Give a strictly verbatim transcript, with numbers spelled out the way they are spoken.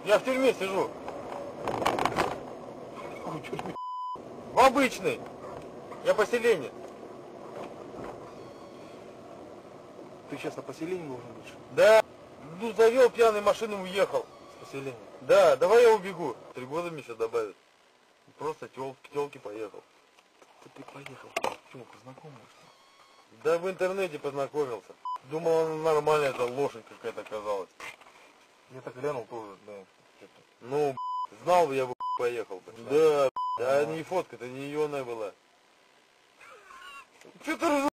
Я в тюрьме сижу. В обычной. Я поселение. Ты сейчас на поселении должен быть? Да. Ну, завел пьяный машину, уехал с поселения. Да, давай я убегу. Три года мне сейчас добавят. Просто тёлки, к тёлке поехал. Ты поехал. Тёлка знакомая, что ли? Да в интернете познакомился. Думал, она нормальная, это лошадь какая-то оказалась. Я так глянул тоже, да. Ну, знал бы, я бы поехал бы. Да, да, а не фотка, это не ионная была. Что ты